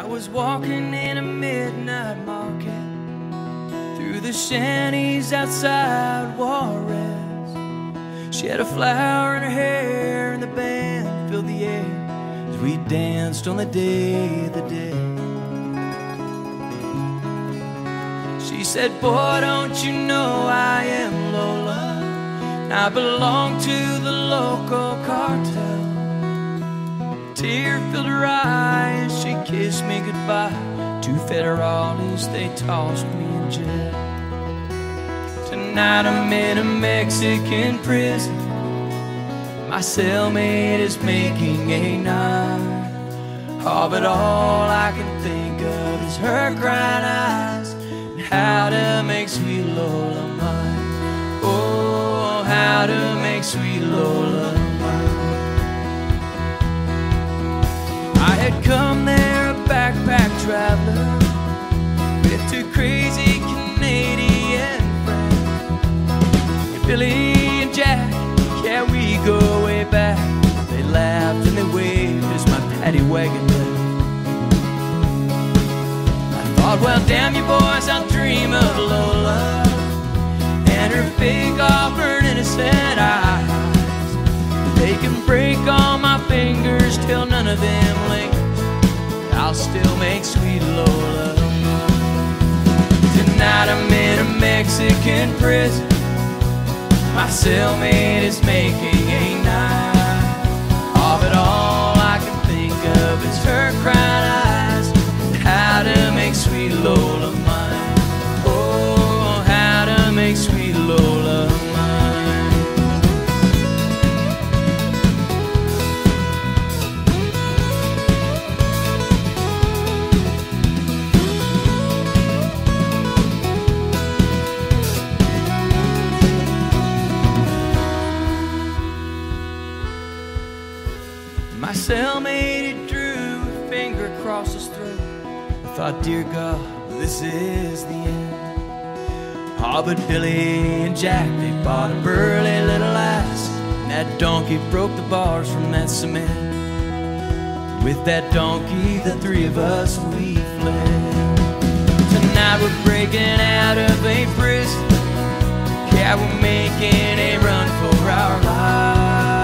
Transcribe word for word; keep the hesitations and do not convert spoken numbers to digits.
was walking in a midnight market through the shanties outside Juarez. She had a flower in her hair and the band filled the air as we danced on the Day of the Dead. She said, boy, don't you know I am Lola, and I belong to the local cartel. Tear filled her eye as she kissed me goodbye. Two federales, they tossed me in jail. Tonight I'm in a Mexican prison. My cellmate is making a night. Oh, but all I can think of is her crying eyes and how to make sweet Lola mine. Oh, how to make sweet Lola mine. I had come there a backpack traveler with two crazy Canadian friends, and Billy and Jack, yeah, we go way back. They laughed and they waved as my paddy wagon left. I thought, well, damn you boys, I'll dream of Lola and her big auburn innocent eyes. They can break all my fingers till none of them lingers. I'll still make sweet Lola. Tonight I'm in a Mexican prison. My cellmate is making a night. Oh, but all I can think of is her crying eyes and how to make sweet Lola mine. Oh, how to make sweet Lola mine. My cellmate, he drew a finger across his throat. I thought, dear God, this is the end. Oh, but Billy and Jack, they bought a burly little ass, and that donkey broke the bars from that cement. With that donkey, the three of us, we fled. Tonight we're breaking out of a prison. Yeah, we're making a run for our lives.